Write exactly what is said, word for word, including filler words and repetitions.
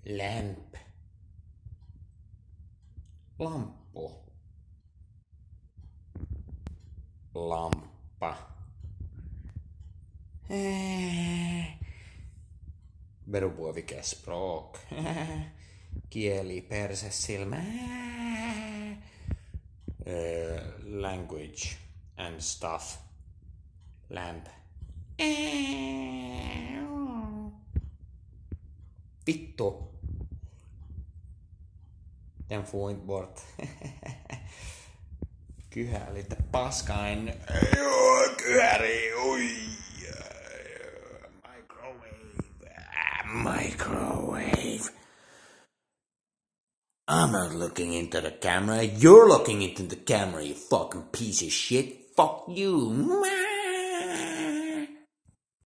Lamp. Lamppu. Lamppa. Verupuovikes språk. Kieli, perse, silmä. Uh, language and stuff. Lamp. Vittu. Den får inte bort. Kyhä lite paskain. Kyhäri, oi. Microwave. Microwave. I'm not looking into the camera. You're looking into the camera, you fucking piece of shit. Fuck you.